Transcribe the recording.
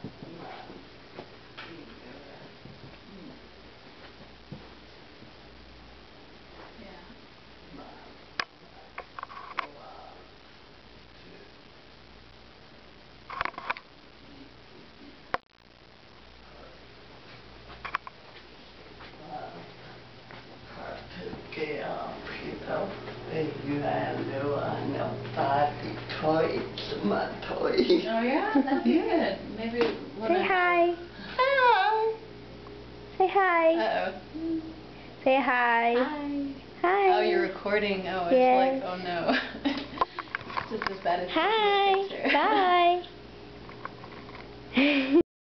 Cái đâu thì là nếu nhập ta thì thôi mà thôi. Oh yeah, that's good. Maybe when Say hi. Hi. Say hi. Uh-oh. Say hi. Hi. Hi. Oh, you're recording. Oh, it's Yes. like, oh no. Just as bad as Hi. taking a picture. Bye.